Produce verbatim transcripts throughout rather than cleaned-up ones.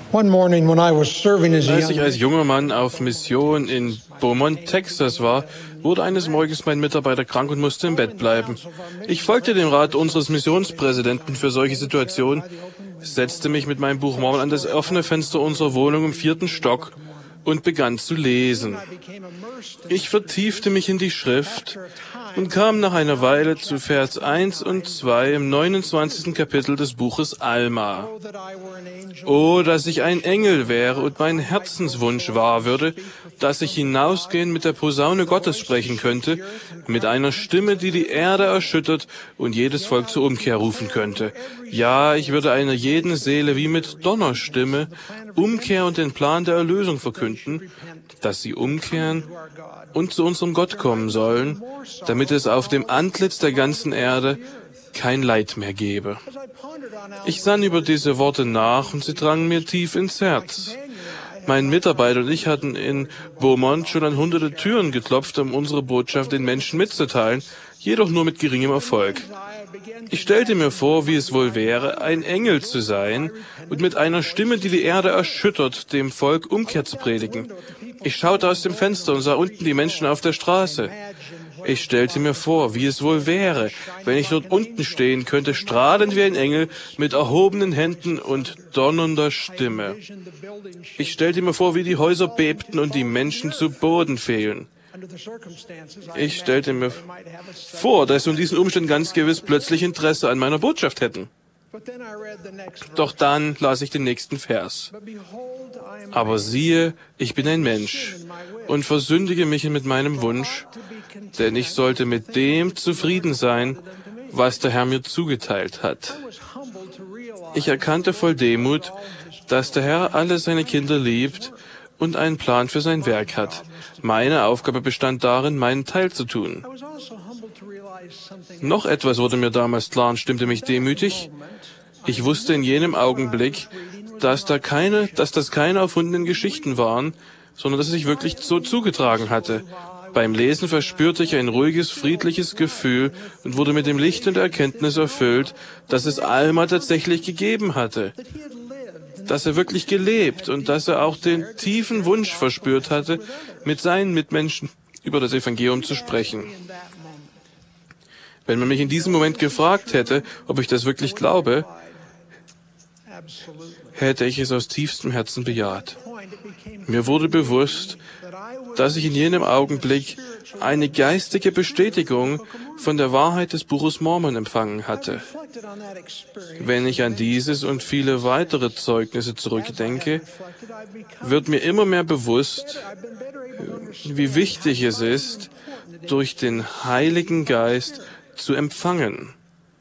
One morning when I was serving as a Als ich young als junger Mann auf Mission in Beaumont, Texas war, wurde eines Morgens mein Mitarbeiter krank und musste im Bett bleiben. Ich folgte dem Rat unseres Missionspräsidenten für solche Situationen, setzte mich mit meinem Buch Mormon an das offene Fenster unserer Wohnung im vierten Stock und begann zu lesen. Ich vertiefte mich in die Schrift und kam nach einer Weile zu Vers eins und zwei im neunundzwanzigsten Kapitel des Buches Alma. Oh, dass ich ein Engel wäre und mein Herzenswunsch wahr würde, dass ich hinausgehend mit der Posaune Gottes sprechen könnte, mit einer Stimme, die die Erde erschüttert und jedes Volk zur Umkehr rufen könnte. Ja, ich würde einer jeden Seele wie mit Donnerstimme Umkehr und den Plan der Erlösung verkünden, dass sie umkehren und zu unserem Gott kommen sollen, damit es auf dem Antlitz der ganzen Erde kein Leid mehr gebe. Ich sann über diese Worte nach und sie drangen mir tief ins Herz. Mein Mitarbeiter und ich hatten in Beaumont schon an hunderte Türen geklopft, um unsere Botschaft den Menschen mitzuteilen, jedoch nur mit geringem Erfolg. Ich stellte mir vor, wie es wohl wäre, ein Engel zu sein und mit einer Stimme, die die Erde erschüttert, dem Volk Umkehr zu predigen. Ich schaute aus dem Fenster und sah unten die Menschen auf der Straße. Ich stellte mir vor, wie es wohl wäre, wenn ich dort unten stehen könnte, strahlend wie ein Engel, mit erhobenen Händen und donnernder Stimme. Ich stellte mir vor, wie die Häuser bebten und die Menschen zu Boden fielen. Ich stellte mir vor, dass sie in diesen Umständen ganz gewiss plötzlich Interesse an meiner Botschaft hätten. Doch dann las ich den nächsten Vers. Aber siehe, ich bin ein Mensch und versündige mich mit meinem Wunsch, denn ich sollte mit dem zufrieden sein, was der Herr mir zugeteilt hat. Ich erkannte voll Demut, dass der Herr alle seine Kinder liebt und einen Plan für sein Werk hat. Meine Aufgabe bestand darin, meinen Teil zu tun. Noch etwas wurde mir damals klar und stimmte mich demütig. Ich wusste in jenem Augenblick, dass da keine, dass das keine erfundenen Geschichten waren, sondern dass es sich wirklich so zugetragen hatte. Beim Lesen verspürte ich ein ruhiges, friedliches Gefühl und wurde mit dem Licht und der Erkenntnis erfüllt, dass es Alma tatsächlich gegeben hatte, dass er wirklich gelebt und dass er auch den tiefen Wunsch verspürt hatte, mit seinen Mitmenschen über das Evangelium zu sprechen. Wenn man mich in diesem Moment gefragt hätte, ob ich das wirklich glaube, hätte ich es aus tiefstem Herzen bejaht. Mir wurde bewusst, dass ich in jenem Augenblick eine geistige Bestätigung von der Wahrheit des Buches Mormon empfangen hatte. Wenn ich an dieses und viele weitere Zeugnisse zurückdenke, wird mir immer mehr bewusst, wie wichtig es ist, durch den Heiligen Geist zu empfangen.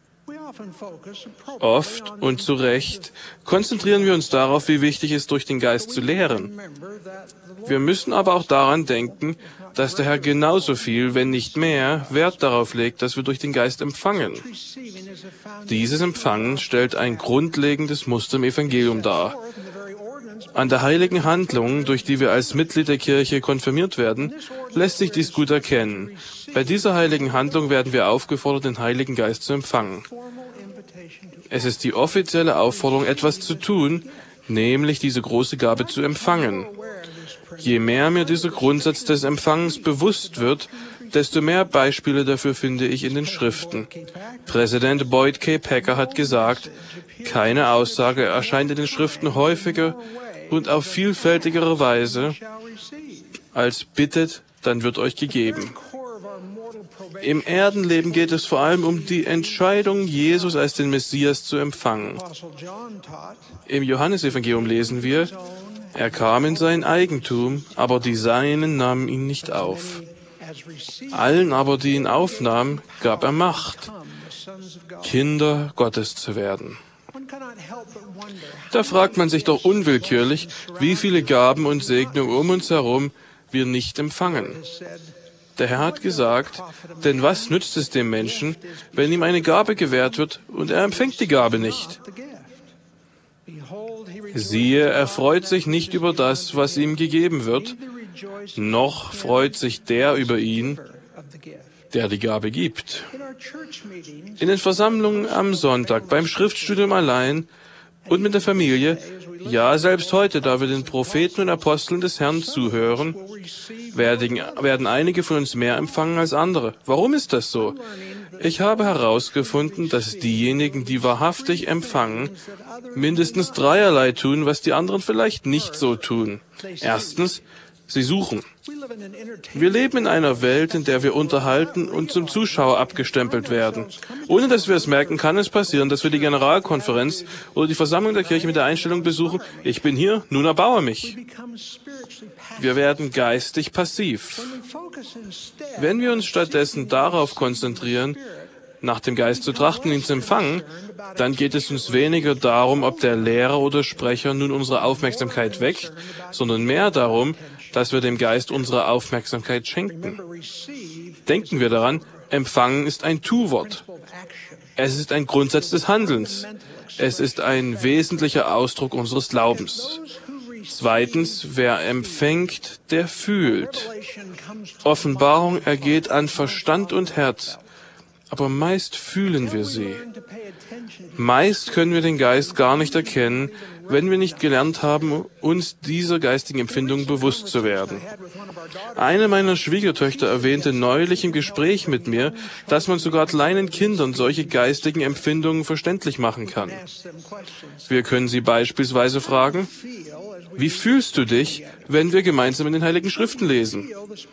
Oft und zu Recht konzentrieren wir uns darauf, wie wichtig es ist, durch den Geist zu lehren. Wir müssen aber auch daran denken, dass der Herr genauso viel, wenn nicht mehr, Wert darauf legt, dass wir durch den Geist empfangen. Dieses Empfangen stellt ein grundlegendes Muster im Evangelium dar. An der heiligen Handlung, durch die wir als Mitglied der Kirche konfirmiert werden, lässt sich dies gut erkennen. Bei dieser heiligen Handlung werden wir aufgefordert, den Heiligen Geist zu empfangen. Es ist die offizielle Aufforderung, etwas zu tun, nämlich diese große Gabe zu empfangen. Je mehr mir dieser Grundsatz des Empfangens bewusst wird, desto mehr Beispiele dafür finde ich in den Schriften. Präsident Boyd K. Packer hat gesagt, keine Aussage erscheint in den Schriften häufiger und auf vielfältigere Weise als bittet, dann wird euch gegeben. Im Erdenleben geht es vor allem um die Entscheidung, Jesus als den Messias zu empfangen. Im Johannesevangelium lesen wir, er kam in sein Eigentum, aber die Seinen nahmen ihn nicht auf. Allen aber, die ihn aufnahmen, gab er Macht, Kinder Gottes zu werden. Da fragt man sich doch unwillkürlich, wie viele Gaben und Segnungen um uns herum wir nicht empfangen. Der Herr hat gesagt, denn was nützt es dem Menschen, wenn ihm eine Gabe gewährt wird und er empfängt die Gabe nicht? Siehe, er freut sich nicht über das, was ihm gegeben wird, noch freut sich der über ihn, der die Gabe gibt. In den Versammlungen am Sonntag, beim Schriftstudium allein und mit der Familie. Ja, selbst heute, da wir den Propheten und Aposteln des Herrn zuhören, werden, werden einige von uns mehr empfangen als andere. Warum ist das so? Ich habe herausgefunden, dass diejenigen, die wahrhaftig empfangen, mindestens dreierlei tun, was die anderen vielleicht nicht so tun. Erstens, sie suchen. Wir leben in einer Welt, in der wir unterhalten und zum Zuschauer abgestempelt werden. Ohne dass wir es merken, kann es passieren, dass wir die Generalkonferenz oder die Versammlung der Kirche mit der Einstellung besuchen, ich bin hier, nun erbaue mich. Wir werden geistig passiv. Wenn wir uns stattdessen darauf konzentrieren, nach dem Geist zu trachten, ihn zu empfangen, dann geht es uns weniger darum, ob der Lehrer oder Sprecher nun unsere Aufmerksamkeit weckt, sondern mehr darum, dass wir dem Geist unsere Aufmerksamkeit schenken. Denken wir daran, empfangen ist ein Tu-Wort. Es ist ein Grundsatz des Handelns. Es ist ein wesentlicher Ausdruck unseres Glaubens. Zweitens, wer empfängt, der fühlt. Offenbarung ergeht an Verstand und Herz, aber meist fühlen wir sie. Meist können wir den Geist gar nicht erkennen, wenn wir nicht gelernt haben, uns dieser geistigen Empfindung bewusst zu werden. Eine meiner Schwiegertöchter erwähnte neulich im Gespräch mit mir, dass man sogar kleinen Kindern solche geistigen Empfindungen verständlich machen kann. Wir können sie beispielsweise fragen, wie fühlst du dich, wenn wir gemeinsam in den Heiligen Schriften lesen?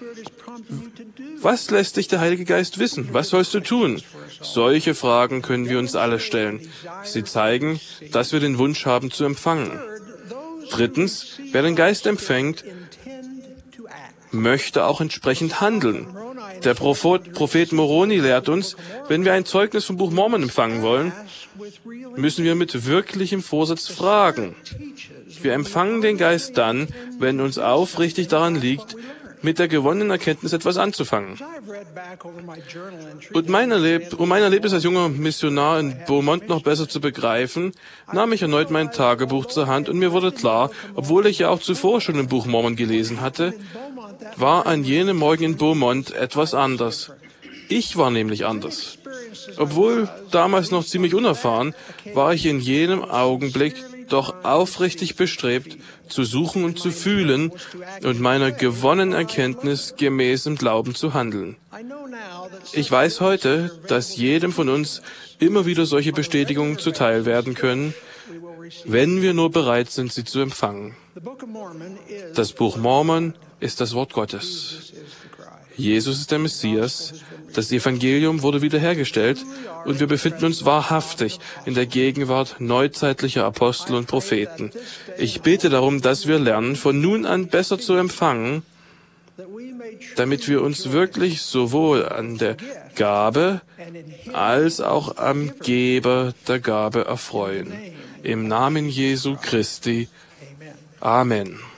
Was lässt dich der Heilige Geist wissen? Was sollst du tun? Solche Fragen können wir uns alle stellen. Sie zeigen, dass wir den Wunsch haben zu empfangen. Drittens, wer den Geist empfängt, möchte auch entsprechend handeln. Der Prophet, Prophet Moroni lehrt uns, wenn wir ein Zeugnis vom Buch Mormon empfangen wollen, müssen wir mit wirklichem Vorsatz fragen. Wir empfangen den Geist dann, wenn uns aufrichtig daran liegt, mit der gewonnenen Erkenntnis etwas anzufangen. Und mein Erleb- um mein Erlebnis als junger Missionar in Beaumont noch besser zu begreifen, nahm ich erneut mein Tagebuch zur Hand und mir wurde klar, obwohl ich ja auch zuvor schon im Buch Mormon gelesen hatte, war an jenem Morgen in Beaumont etwas anders. Ich war nämlich anders. Obwohl damals noch ziemlich unerfahren, war ich in jenem Augenblick doch aufrichtig bestrebt, zu suchen und zu fühlen und meiner gewonnenen Erkenntnis gemäß im Glauben zu handeln. Ich weiß heute, dass jedem von uns immer wieder solche Bestätigungen zuteil werden können, wenn wir nur bereit sind, sie zu empfangen. Das Buch Mormon ist das Wort Gottes. Jesus ist der Messias, das Evangelium wurde wiederhergestellt und wir befinden uns wahrhaftig in der Gegenwart neuzeitlicher Apostel und Propheten. Ich bete darum, dass wir lernen, von nun an besser zu empfangen, damit wir uns wirklich sowohl an der Gabe als auch am Geber der Gabe erfreuen. Im Namen Jesu Christi. Amen.